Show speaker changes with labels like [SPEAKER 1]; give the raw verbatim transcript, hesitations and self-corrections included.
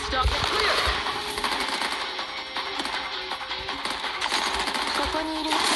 [SPEAKER 1] Stop it clear.
[SPEAKER 2] ここにいるよ。